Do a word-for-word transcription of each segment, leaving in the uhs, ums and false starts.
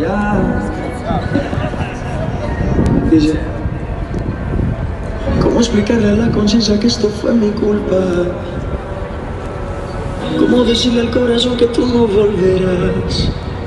Ya. Dice, ¿cómo explicarle a la conciencia que esto fue mi culpa? ¿Cómo decirle al corazón que tú no volverás?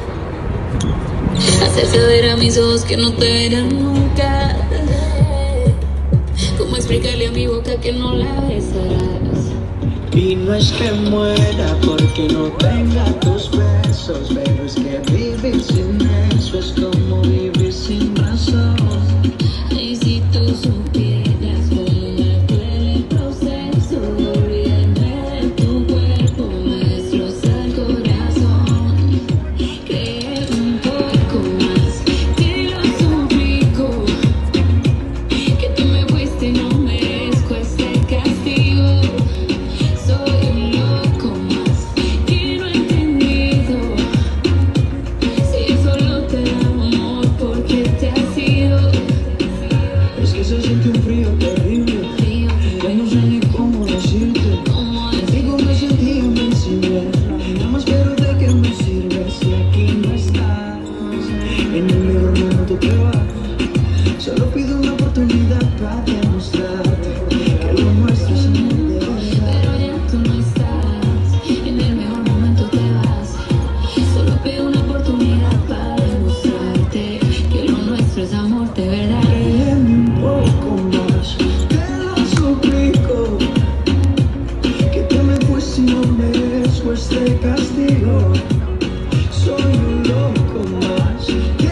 Hacer saber a mis ojos que no te verán nunca. ¿Cómo explicarle a mi boca que no la besarás? Y no es que muera porque no tenga tus besos, pero es que vivir sin eso es como vivir sin razón. Y si tú supieras cómo me duele el proceso de olvidarme de tu cuerpo, me destroza el corazón. Cree un poco más, te lo suplico, que tú me fuiste y no merezco este castigo. Soy un loco más que no he entendido si yo solo te daba amor porque te has ido. Es que se siente un frío terrible, ya no sé ni cómo decirte. Contigo me sentí invencible, nada más pero de qué me sirve si aquí no estás. En el mejor momento te vas, solo pido una oportunidad para demostrarte que lo nuestro es amor de verdad. Pero ya tú no estás, en el mejor momento te vas. Solo pido una oportunidad para demostrarte que lo nuestro es amor de verdad. Créeme un poco más, te lo suplico, que te me fuiste y no merezco este castigo. Soy un loco más.